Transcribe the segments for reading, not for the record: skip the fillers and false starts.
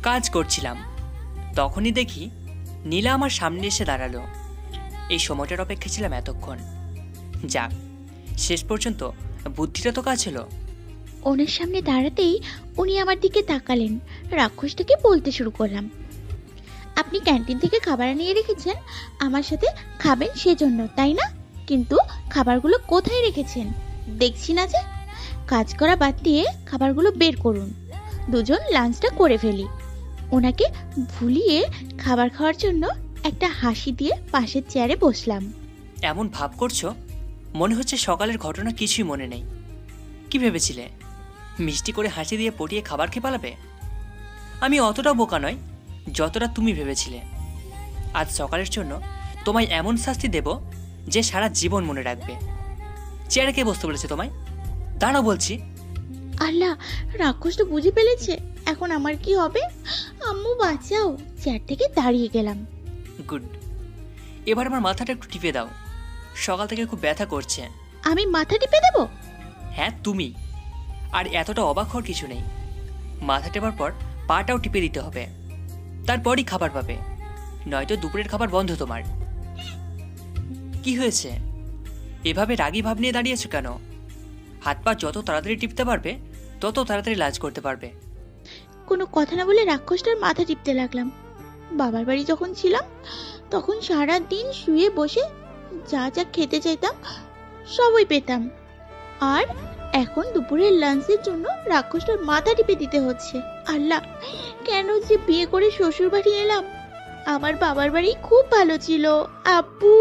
কাজ করছিলাম, তখনই দেখি নীলা আমার সামনে এসে দাঁড়ালো। এই সময়টার অপেক্ষা ছিলাম এতক্ষণ। যাক, শেষ পর্যন্ত বুদ্ধিটা তো কাজ হলো। ওনার সামনে দাঁড়াতেই উনি আমার দিকে তাকালেন। রাক্ষসটাকে বলতে শুরু করলাম, আপনি ক্যান্টিন থেকে খাবার নিয়ে রেখেছেন, আমার সাথে খাবেন সেজন্য, তাই না? কিন্তু খাবারগুলো কোথায় রেখেছেন দেখছি না যে। কাজ করা বাদ দিয়ে খাবারগুলো বের করুন, দুজন লাঞ্চটা করে ফেলি। ওনাকে ভুলিয়ে খাবার খাওয়ার জন্য একটা হাসি দিয়ে পাশের চেয়ারে বসলাম। এমন ভাব করছো মনে হচ্ছে সকালের ঘটনা কিছুই মনে নেই। কি ভেবেছিলে মিষ্টি করে হাসি দিয়ে পটিয়ে খাবার খেয়ে পালাবে? আমি অতটাও বোকা নয় যতটা তুমি ভেবেছিলে। আজ সকালের জন্য তোমায় এমন শাস্তি দেব যে সারা জীবন মনে রাখবে। চেয়ারে কে বসতে বলেছে তোমায়? দাঁড়াও বলছি। আল্লাহ, রাক্ষসটা বুঝে ফেলেছে, এখন আমার কি হবে? আম্মু বাঁচাও। চেয়ার থেকে দাঁড়িয়ে গেলাম। গুড, এবার আমার মাথাটা একটু টিপে দাও, সকাল থেকে খুব ব্যথা করছে। আমি মাথা টিপে দেব? হ্যাঁ তুমি। আর এতটা অবাক হওয়ার কিছু নেই। মাথা টেপার পর পাটাও টিপে দিতে হবে, তারপরই খাবার পাবে, নয়তো দুপুরের খাবার বন্ধ তোমার। কি হয়েছে এভাবে রাগী ভাব নিয়ে দাঁড়িয়েছো কেন? হাত পা যত তাড়াতাড়ি টিপতে পারবে তত তাড়াতাড়ি লাঞ্চ করতে পারবে। কোনো কথা না বলে রাক্ষসটার মাথা টিপতে লাগলাম। বাবার বাড়ি যখন ছিলাম তখন সারা দিন শুয়ে বসে যা যা খেতে চাইতাম সবই পেতাম, আর এখন দুপুরের লাঞ্চের জন্য রাক্ষসটার মাথা টিপে দিতে হচ্ছে। আল্লাহ, কেন যে বিয়ে করে শ্বশুর বাড়ি এলাম? আমার বাবার বাড়ি খুব ভালো ছিল আব্বু।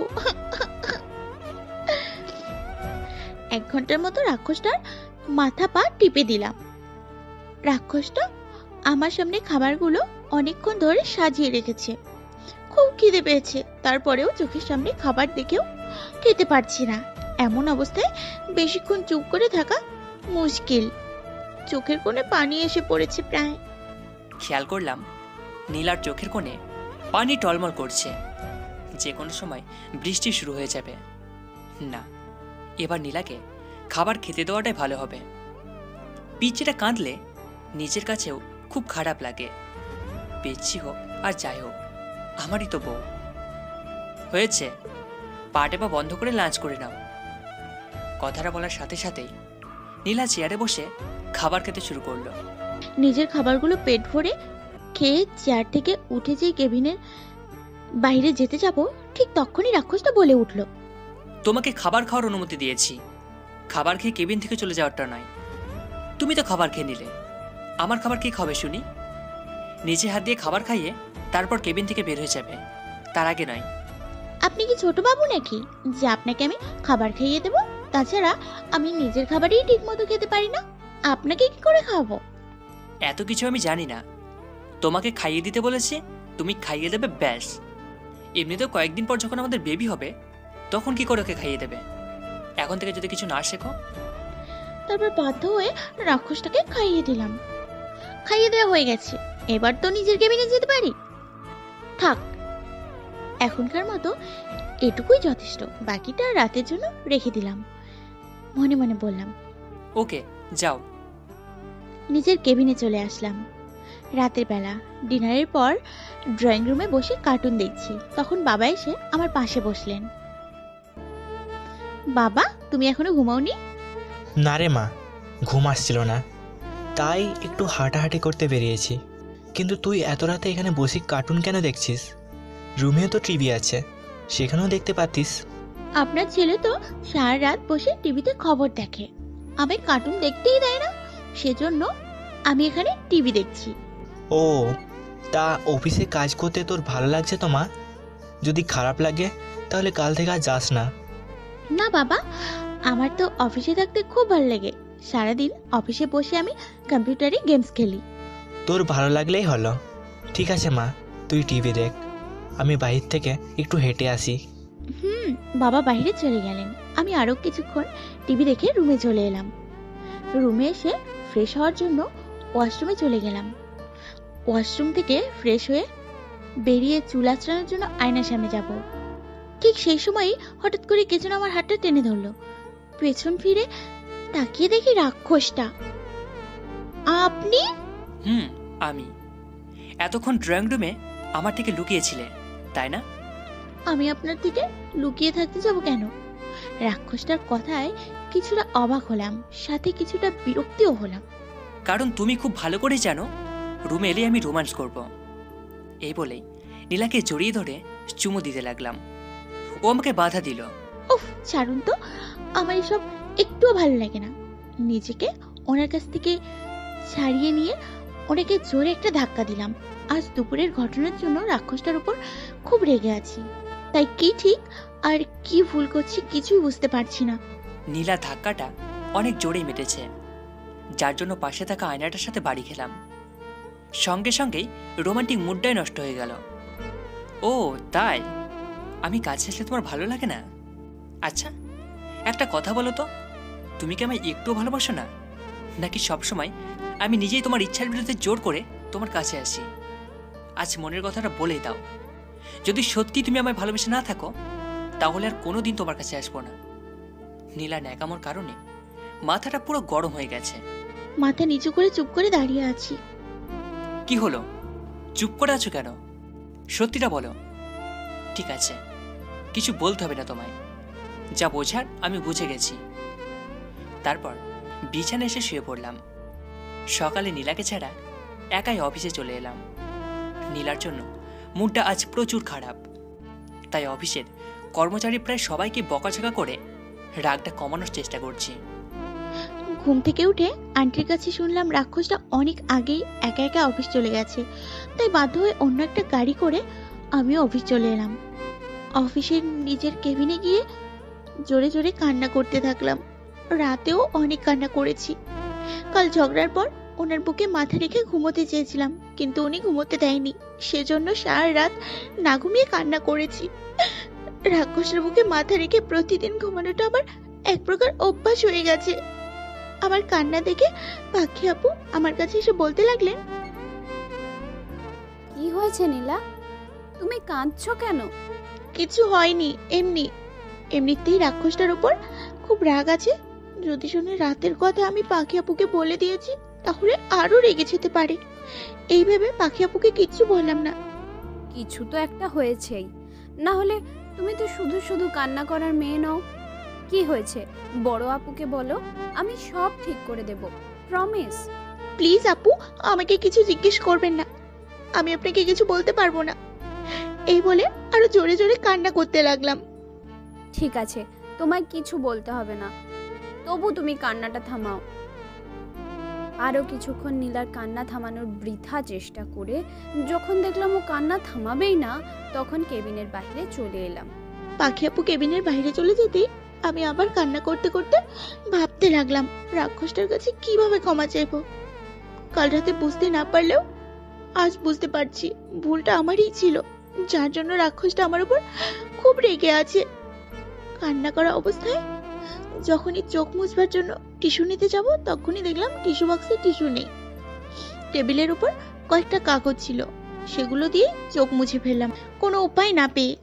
1 ঘন্টার মতো রাক্ষসটার মাথা পা টিপে দিলাম। রাক্ষসটা আমার সামনে খাবারগুলো অনেকক্ষণ ধরে সাজিয়ে রেখেছে। খুব খিদে পেয়েছে, তারপরেও চোখের সামনে খাবার দেখেও খেতে পারছি না। এমন অবস্থায় বেশিক্ষণ চুপ করে থাকা মুশকিল। চোখের কোণে পানি এসে পড়েছে প্রায়। খেয়াল করলাম নীলার চোখের কোণে পানি টলমল করছে। যে কোনো সময় বৃষ্টি শুরু হয়ে যাবে। না, এবার নীলাকে খাবার খেতে দেওয়াটাই ভালো হবে। পিচ্চিটা কাঁদলে নিজের কাছেও খুব খারাপ লাগে। পিচ্ছি হোক আর যাই হোক, আমারই তো বউ। হয়েছে, পা টেপা বন্ধ করে লাঞ্চ করে নাও। কথাটা বলার সাথে সাথেই নীলা চেয়ারে বসে খাবার খেতে শুরু করলো। নিজের খাবারগুলো পেট ভরে খেয়ে চেয়ার থেকে উঠে যে কেবিনের বাইরে যেতে যাব, ঠিক তখনই রাক্ষসটা বলে উঠল, তোমাকে খাবার খাওয়ার অনুমতি দিয়েছি, খাবার খেয়ে কেবিন থেকে চলে যাওয়ারটা নয়। তুমি তো খাবার খেয়ে নিলে, আমার খাবার কে খাবে শুনি? নিজে হাত দিয়ে খাবার খাইয়ে তারপর কেবিন থেকে বের হয়ে যাবে, তার আগে নয়। আপনি কি ছোট বাবু নাকি যে আপনাকে আমি খাবার খাইয়ে দেব? তাছাড়া আমি নিজের খাবারই ঠিক মতো খেতে পারি না, আপনাকে কি করে খাওয়াবো? এত কিছু আমি জানি না। তোমাকে খাইয়ে দিতে বলেছি, তুমি খাইয়ে দেবে ব্যাস। এমনিতেও কয়েকদিন পর যখন আমাদের বেবি হবে তখন কি করে ওকে খাইয়ে দেবে? এখন থেকে যদি কিছু না শেখো। তারপর বাধ্য হয়ে রাক্ষসটাকে খাইয়ে দিলাম। খাইয়ে দেওয়া হয়ে গেছে, এবার তো নিজের কেবিনে যেতে পারি। থাক, এখনকার মতো এটুকুই যথেষ্ট, বাকিটা রাতের জন্য রেখে দিলাম। মনে মনে বললাম। ওকে, যাও। নিজের কেবিনে চলে আসলাম। রাতের বেলা ডিনারের পর ড্রয়িং রুমে বসে কার্টুন দেখছি, তখন বাবা এসে আমার পাশে বসলেন। বাবা, তুমি এখনো ঘুমাওনি? না রে মা, ঘুম আসছিল না, তাই একটু হাঁটাহাঁটি করতে বেরিয়েছি। কিন্তু তুই এত রাতে এখানে বসে কার্টুন কেন দেখছিস? রুমেও তো টিভি আছে, সেখানেও দেখতে পারতিস। আপনার ছেলে তো সারা রাত বসে টিভিতে খবর দেখে, আমি কার্টুন দেখতেই দেয় না, সেজন্য আমি এখানে টিভি দেখছি। ও, তা অফিসে কাজ করতে তোর ভালো লাগছে তো মা? যদি খারাপ লাগে তাহলে কাল থেকে আর যাস না। না বাবা, আমার তো অফিসে থাকতে খুব ভালো লাগে। সারাদিন অফিসে বসে আমি কম্পিউটারে গেমস খেলি। তোর ভালো লাগলেই হলো। ঠিক আছে মা, তুই টিভি দেখ, আমি বাইরে থেকে একটু হেঁটে আসি। বাবা বাইরে চলে গেলেন। আমি আরো কিছুক্ষণ টিভি দেখে রুমে চলে এলাম। রুমে এসে ফ্রেশ হওয়ার জন্য ওয়াশরুমে চলে গেলাম। ওয়াশরুম থেকে ফ্রেশ হয়ে বেরিয়ে চুল আঁচড়ানোর জন্য আয়নার সামনে যাব। ঠিক সেই সময়ই হঠাৎ করে কে যেন আমার হাতটা টেনে ধরলো। পেছন ফিরে তাকিয়ে দেখি রাক্ষসটা। আপনি? আমি। এতক্ষণ ড্রয়িং রুমে আমার থেকে লুকিয়েছিলে, তাই না? আমি আপনার থেকে লুকিয়ে থাকতে যাব কেন? রাক্ষসটার কথায় কিছুটা অবাক হলাম, সাথে কিছুটা বিরক্তিও হলাম। কারণ তুমি খুব ভালো করে জানো রুমে এলে আমি রোম্যান্স করব। এই বলেই নীলাকে জড়িয়ে ধরে চুমু দিতে লাগলাম। ও আমাকে বাধা দিল। উফ, ছাড়ুন তো, আমার এসব একটুও ভালো লাগে না। নিজেকে ওনার কাছ থেকে ছাড়িয়ে নিয়ে ওনাকে জোরে একটা ধাক্কা দিলাম। আজ দুপুরের ঘটনার জন্য রাক্ষসটার উপর খুব রেগে আছি, তাই কি ঠিক আর কি ভুল করছি কিছুই বুঝতে পারছি না। নীলা ধাক্কাটা অনেক জোরেই মেটেছে, যার জন্য পাশে থাকা আয়নাটার সাথে বাড়ি খেলাম। সঙ্গে সঙ্গেই রোমান্টিক মুডটাই নষ্ট হয়ে গেল। ও তাই, আমি কাছে আসলে তোমার ভালো লাগে না? আচ্ছা, একটা কথা বলো তো, তুমি কি আমায় একটু ভালোবাসো না, নাকি সবসময় আমি নিজেই তোমার ইচ্ছার বিরুদ্ধে জোর করে তোমার কাছে আসি? আজ মনের কথাটা বলেই দাও। যদি সত্যি তুমি আমায় ভালোবেসে না থাকো, তাহলে আর কোনোদিন তোমার কাছে আসবো না। নীলা ন্যাকামোর কারণে মাথাটা পুরো গরম হয়ে গেছে। মাথা নিচু করে চুপ করে দাঁড়িয়ে আছি। কি হলো, চুপ করে আছো কেন? সত্যিটা বলো। ঠিক আছে, কিছু বলতে হবে না তোমায়, যা বোঝার আমি বুঝে গেছি। তারপর বিছানায় এসে শুয়ে পড়লাম। সকালে নীলাকে ছাড়া একাই অফিসে চলে এলাম। নীলার জন্য মুডটা আজ প্রচুর খারাপ, তাই অফিসের কর্মচারী প্রায় সবাইকে বকাঝকা করে রাগটা কমানোর চেষ্টা করছি। ঘুম থেকে উঠে আন্টির কাছে শুনলাম রাক্ষসটা অনেক আগেই একা একা অফিস চলে গেছে, তাই বাধ্য হয়ে অন্য একটা গাড়ি করে আমিও অফিস চলে এলাম। অফিসের নিজের কেবিনে গিয়ে জোরে জোরে কান্না করতে থাকলাম। রাতেও অনেক কান্না করেছি। কাল ঝগড়ার পর ওনার বুকে মাথা রেখে ঘুমোতে চেয়েছিলাম, কিন্তু উনি ঘুমোতে দেয়নি, সেজন্য সারা রাত না ঘুমিয়ে কান্না করেছি। রাক্ষসের বুকে মাথা রেখে প্রতিদিন ঘুমানোটা আমার এক প্রকার অভ্যাস হয়ে গেছে। আমার কান্না দেখে পাখি আপু আমার কাছে এসে বলতে লাগলেন, কি হয়েছে নীলা, তুমি কাঁদছো কেন? কিছু হয়নি, এমনিতেই রাক্ষসটার উপর খুব রাগ আছে। যদি শুনে রাতের কথা আমি পাখি আপুকে বলে দিয়েছি, তাহলে আরো রেগে যেতে পারে। এই ভেবে পাখি আপুকে কিচ্ছু বললাম না। কিছু তো একটা হয়েছেই, না হলে তুমি তো শুধু শুধু কান্না করার মেয়ে নও। কি হয়েছে বড় আপুকে বলো, আমি সব ঠিক করে দেব, প্রমিস। প্লিজ আপু, আমাকে কিছু জিজ্ঞেস করবেন না, আমি আপনাকে কিছু বলতে পারবো না। এই বলে আরো জোরে জোরে কান্না করতে লাগলাম। ঠিক আছে, তোমায় কিছু বলতে হবে না, তবু তুমি কান্নাটা থামাও। আরও কিছুক্ষণ নীলার কান্না থামানোর বৃথা চেষ্টা করে যখন দেখলাম ও কান্না থামাবেই না, তখন কেবিনের বাইরে চলে এলাম। পাখি আপু কেবিনের বাইরে চলে যেতেই আমি আবার কান্না করতে করতে ভাবতে লাগলাম রাক্ষসটার কাছে কিভাবে ক্ষমা চাইবো। কাল রাতে বুঝতে না পারলেও আজ বুঝতে পারছি ভুলটা আমারই ছিল, যার জন্য রাক্ষসটা আমার উপর খুব রেগে আছে। কান্না করা অবস্থায় যখনই চোখ মুছবার জন্য টিস্যু নিতে যাব, তখনই দেখলাম টিস্যু বক্সে টিস্যু নেই। টেবিলের উপর কয়েকটা কাগজ ছিল, সেগুলো দিয়ে চোখ মুছে ফেললাম কোনো উপায় না পেয়ে।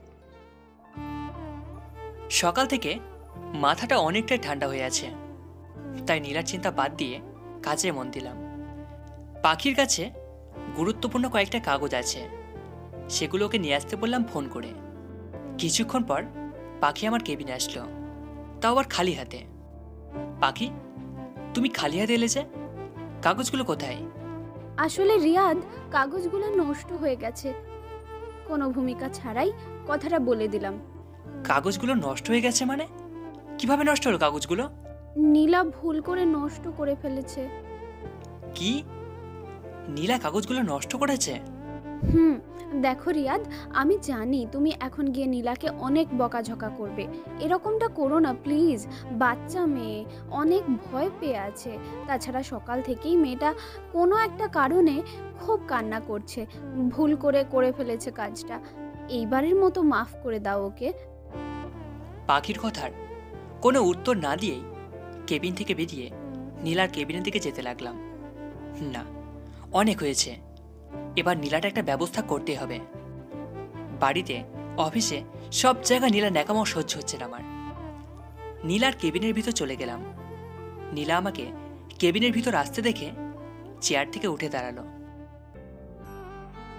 সকাল থেকে মাথাটা অনেকটাই ঠান্ডা হয়ে আছে, তাই নীলার চিন্তা বাদ দিয়ে কাজে মন দিলাম। পাখির কাছে গুরুত্বপূর্ণ কয়েকটা কাগজ আছে, সেগুলোকে নিয়ে আসতে বললাম ফোন করে। কিছুক্ষণ পর পাখি আমার কেবিনে আসলো, তাও আবার খালি হাতে। পাখি, তুমি খালি হাতে এলে যে, কাগজগুলো কোথায়? আসলে রিয়াদ, কাগজগুলো নষ্ট হয়ে গেছে, কোনো ভূমিকা ছাড়াই কথাটা বলে দিলাম। কাগজগুলো নষ্ট হয়ে গেছে মানে? কিভাবে নষ্ট হলো কাগজগুলো? নীলা ভুল করে নষ্ট করে ফেলেছে। কি? নীলা কাগজগুলো নষ্ট করেছে? দেখো রিয়াদ, আমি জানি তুমি এখন গিয়ে নীলাকে অনেক বকাঝকা করবে, এরকমটা করো না প্লিজ। বাচ্চা মেয়ে, অনেক ভয় পেয়ে আছে, তাছাড়া সকাল থেকেই মেয়েটা কোনো একটা কারণে খুব কান্না করছে, ভুল করে ফেলেছে কাজটা, এইবারের মতো মাফ করে দাও ওকে। পাখির কথার কোনো উত্তর না দিয়েই কেবিন থেকে বেরিয়ে নীলার কেবিনের দিকে যেতে লাগলাম। না, অনেক হয়েছে, এবার নীলাটা একটা ব্যবস্থা করতে হবে। বাড়িতে, অফিসে, সব জায়গায় নীলা ন্যাকামো সহ্য হচ্ছে না আমার। নীলার কেবিনের ভিতর চলে গেলাম। নীলা আমাকে কেবিনের ভিতর আসতে দেখে চেয়ার থেকে উঠে দাঁড়ালো।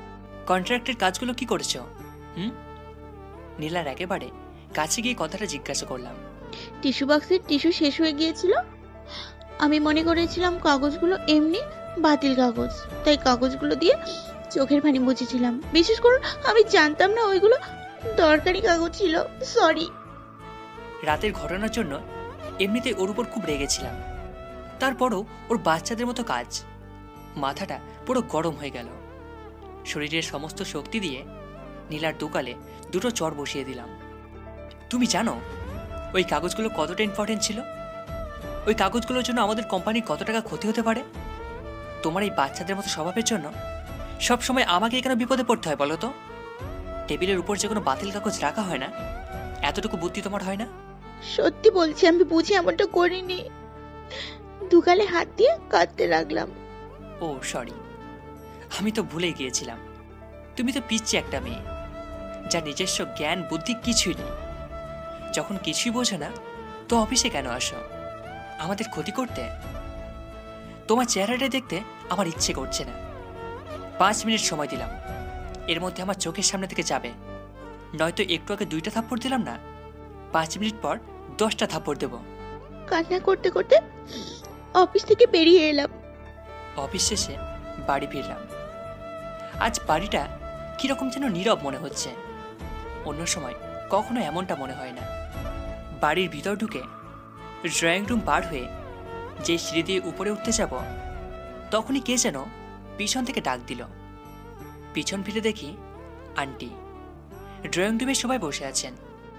কন্ট্রাক্টের কাজগুলো কি করেছো? হুম? নীলার একেবারে কাছে গিয়ে কথাটা জিজ্ঞাসা করলাম। টিস্যু বক্সের টিস্যু শেষ হয়ে গিয়েছিল। আমি মনে করেছিলাম কাগজগুলো এমনি বাতিল কাগজ, তাই কাগজগুলো দিয়ে চোখের পানি মুছেছিলাম। বিশেষ করুন আমি জানতাম না ওইগুলো দরকারি কাগজ ছিল। সরি। রাতের ঘটনার জন্য এমনিতে ওর উপর খুব রেগেছিলাম, তারপরও ওর বাচ্চাদের মতো কাজ। মাথাটা পুরো গরম হয়ে গেল। শরীরের সমস্ত শক্তি দিয়ে নীলার দুকালে দুটো চড় বসিয়ে দিলাম। তুমি জানো ওই কাগজগুলো কতটা ইম্পর্টেন্ট ছিল? ওই কাগজগুলোর জন্য আমাদের কোম্পানির কত টাকা ক্ষতি হতে পারে? তোমার এই বাচ্চাদের মতো স্বভাবের জন্য সব সময় আমাকে কেন বিপদে পড়তে হয় বলো তো? টেবিলের উপর যে কোনো বাতিল কাগজ রাখা হয় না, এতটুকু বুদ্ধি তোমার হয় না? সত্যি বলছি, আমি বুঝি এমনটা করিনি। দুগালে হাত দিয়ে কাঁদতে লাগলাম। ও সরি, আমি তো ভুলে গিয়েছিলাম। তুমি তো পিচ্ছি একটা মেয়ে, যার নিজস্ব জ্ঞান বুদ্ধি কিছুই নেই। যখন কিছুই বোঝো না তো অফিসে কেন আসো? আমাদের ক্ষতি করতে? তোমার চেহারাটা দেখতে আমার ইচ্ছে করছে না। 5 মিনিট সময় দিলাম, এর মধ্যে আমার চোখের সামনে থেকে যাবে, নয়তো একটু আগে 2টা থাপ্পড় দিলাম না, 5 মিনিট পর 10টা থাপ্পড় দেব। কান্না করতে করতে অফিস থেকে বেরিয়ে এলাম। অফিস শেষে বাড়ি ফিরলাম। আজ বাড়িটা কিরকম যেন নীরব মনে হচ্ছে। অন্য সময় কখনো এমনটা মনে হয় না। বাড়ির ভিতর ঢুকে ড্রয়িং রুম পার হয়ে যে সিঁড়ি দিয়ে উপরে উঠতে যাব, তখনই কে যেন পিছন থেকে ডাক দিল। পিছন ফিরে দেখি আন্টি ড্রয়িং রুমে সবাই বসে আছেন।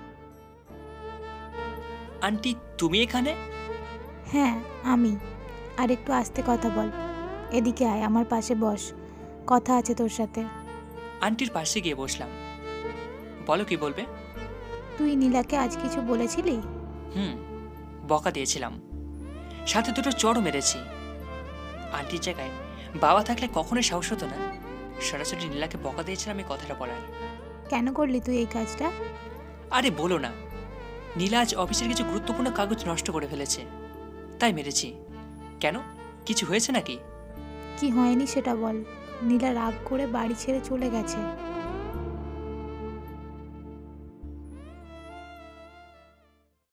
আন্টি তুমি এখানে? হ্যাঁ আমি। আর একটু আস্তে কথা বল, এদিকে আয়, আমার পাশে বস, কথা আছে তোর সাথে। আন্টির পাশে গিয়ে বসলাম। বলো কি বলবে? তুই নীলাকে আজ কিছু বলেছিলি? বকা দিয়েছিলাম, সাথে দুটো চড়ও মেরেছি। আন্টির জায়গায় বাবা থাকলে কখনোই সাহস হতো না সরাসরি নীলাকে বকা দিয়েছিলাম এই কথাটা বলার। কেন করলি তুই এই কাজটা? আরে বলো না, নীলা আজ অফিসের কিছু গুরুত্বপূর্ণ কাগজ নষ্ট করে ফেলেছে, তাই মেরেছি। কেন, কিছু হয়েছে নাকি? কি হয়নি সেটা বল। নীলা রাগ করে বাড়ি ছেড়ে চলে গেছে।